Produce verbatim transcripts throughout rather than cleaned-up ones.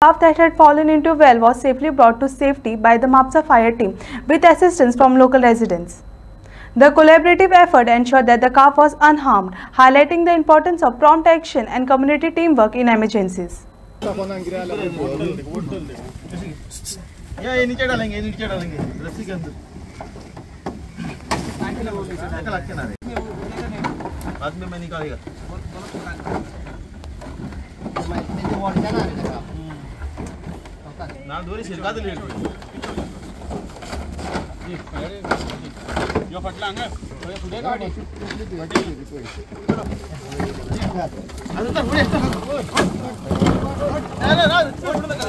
Staff that had fallen into a well was safely brought to safety by the MAPSA fire team with assistance from local residents. The collaborative effort ensured that the calf was unharmed, highlighting the importance of prompt action and community teamwork in emergencies. ना दोरी शिरका दिली यो फटला अंग पुढे गाडी अजून तर पुढे नाही नाही नाही सोड नका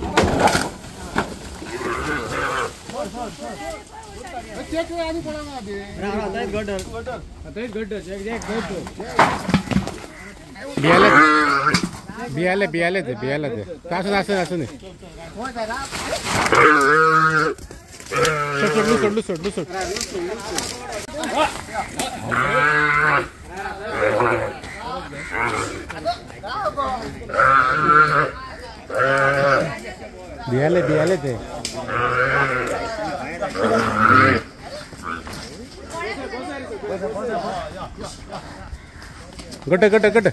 चेक आधी पडा ना बे आता एक गटर आता एक गटर चेक चेक गटर बियाले बियाले बियाले ते बियाले ते तासून असं असं नाही सोडू सोडू सोडू सोड बियाले बियाले ते गट गट गट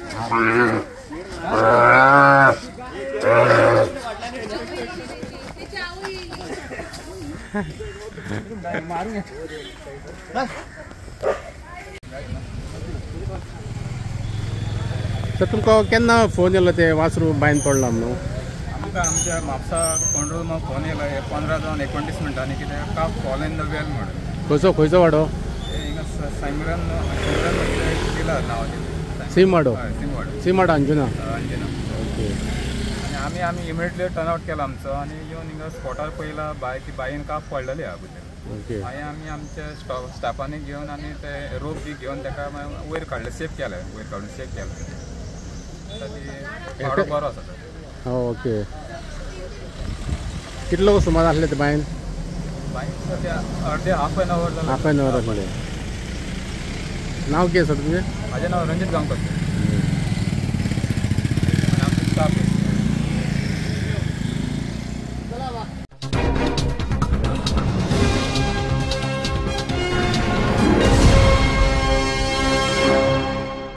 तर तुमका केन्ना फोन येलो ते वासरू बायन पडला म्हणून आमकां आमच्या म्हापसा कंट्रोल रूमाक फोन येयलो हे पंदरा जावन एकोणतीस मिनटांनी कितें calf fall in the well म्हणून खंयचो खंयचो वाडो हिंगा सैमरन सैमरन म्हणजे दिला नांव सीमाडो सीमाडो सीमाडो अंजुना अंजना ओके आनी आमी आमी इमिडियटली टर्न आवट केलो आमचो आनी येवन हिंगा स्पॉटार पयला बाय ती बायेन काफ पडलेली आहा भितर ओके मागीर आमी आमच्या स्टॉ स्टाफांनी घेवन आनी ते रोप बी घेवन ताका वयर काडले सेफ केले वयर काडून सेफ केले वाडो बरो आसा ओके कितलो सुमार आसले ते बायन बायन सद्या अर्दे हाफ एन अवर जालें हाफ एन अवर आसले नांव कितें आसा तुमचें म्हाजें नांव रंजीत गांवकर आनी आमचो स्टाफ